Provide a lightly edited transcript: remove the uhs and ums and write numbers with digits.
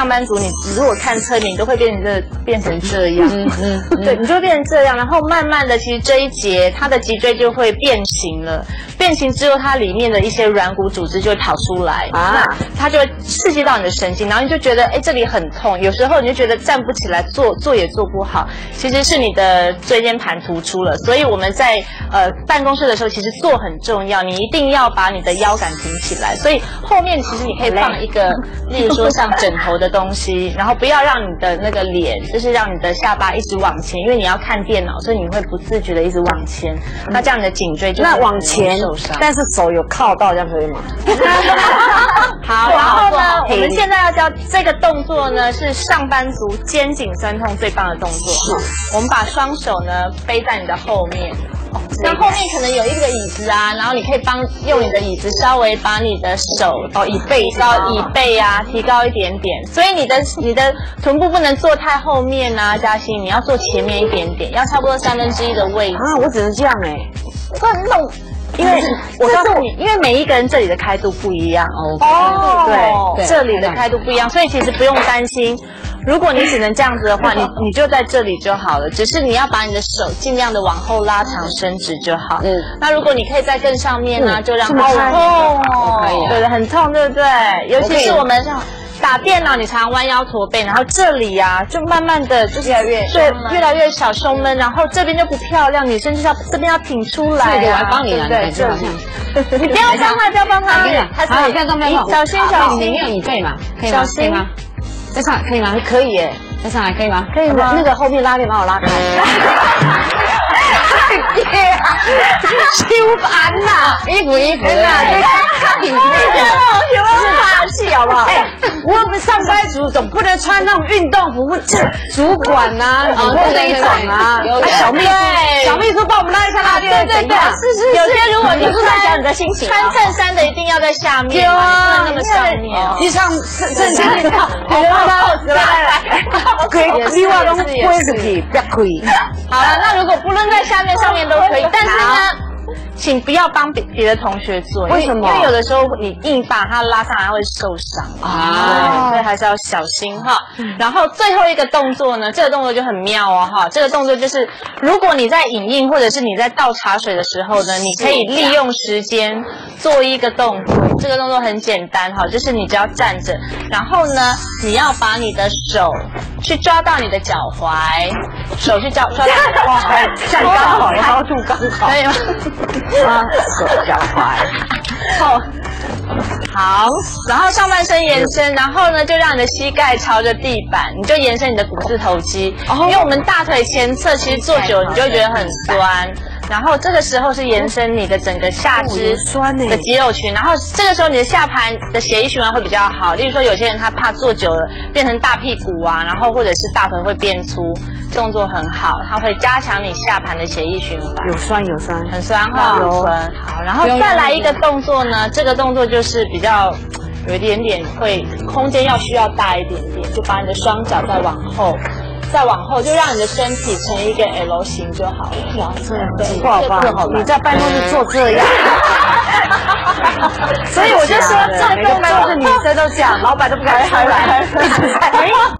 班族，你如果看侧面，你都会变成这样，对，你就会变成这样，然后慢慢的，其实这一节它的脊椎就会变形了，变形之后，它里面的一些软骨组织就会跑出来啊，它就会刺激到你的神经，然后你就觉得这里很痛，有时候你就觉得站不起来，坐也坐不好，其实是你的椎间盘突出了，所以我们在办公室的时候，其实坐很重要，你一定要把你的腰杆挺起来，所以后面其实你可以放一个，例如说像枕头的东西，然后不要让你的那个脸，就是让你的下巴一直往前，因为你要看电脑，所以你会不自觉的一直往前，那这样你的颈椎就那往前受伤，但是手有靠到，这样可以吗？ 好，然后呢，我们现在要教这个动作呢，是上班族肩颈酸痛最棒的动作。我们把双手呢背在你的后面。那后面可能有一个椅子啊，然后你可以用你的椅子稍微把你的手椅背啊提高一点点，所以你的臀部不能坐太后面啊，嘉欣你要坐前面一点点，要差不多1/3的位置啊，我只能这样弄。因为我告诉你，因为每一个人这里的开度不一样对，这里的开度不一样，所以其实不用担心。如果你只能这样子的话，你就在这里就好了。只是你要把你的手尽量的往后拉长伸直就好。那如果你可以在更上面呢，就让它很痛对，很痛，对不对？尤其是我们打电脑，你常常弯腰驼背，然后这里啊，就慢慢的就是越来越小胸闷，然后这边就不漂亮，女生就是要这边要挺出来。 我来帮你了， 对，这里。你不要帮他，不要帮他。 好，不要动，不要动。 小心， 你没有椅背嘛？可以吗？可以吗？再上来可以吗？ 可以耶， 再上来可以吗？ 可以吗？ 那个后面拉链把我拉开。修烦呐，衣服呐，对，有没有霸气好不好？我们上班族总不能穿那种运动服，主管呐，那一种啊。小秘书帮我们拉一下拉链， 对，是。有些如果你不是在讲你的心情，穿衬衫的一定要在下面，不能那么上面。 你上衬衫，可以，另外都归自己，不要亏。 好了，那如果不论在下面、上面都可以，但是呢，请不要帮别的同学做， 为什么？ 因为有的时候你硬把它拉上来会受伤啊，所以还是要小心哈。然后最后一个动作呢，这个动作就很妙哦哈，这个动作就是如果你在影印或者是你在倒茶水的时候呢，你可以利用时间做一个动作，这个动作很简单哈，就是你只要站着，然后呢，你要把你的手去抓到你的脚踝，手去抓到你的脚踝， 站刚好，高度刚好， 可以吗？ 手脚踝， 好，然后上半身延伸，然后呢，就让你的膝盖朝着地板，你就延伸你的股四头肌，因为我们大腿前侧其实坐久了你就会觉得很酸。然后这个时候是延伸你的整个下肢的肌肉群，然后这个时候你的下盘的血液循环会比较好。例如说有些人他怕坐久了变成大屁股啊，然后或者是大腿会变粗，动作很好，它会加强你下盘的血液循环。 有酸， 很酸哈，有酸。好，然后再来一个动作呢，这个动作就是比较有一点点会空间需要大一点点，就把你的双脚再往后，就让你的身体成一个 L 型就好了。哇，这样不好吧？你在办公室做这样， 所以我就说，这个办公室女生都这样，老板都不敢出来。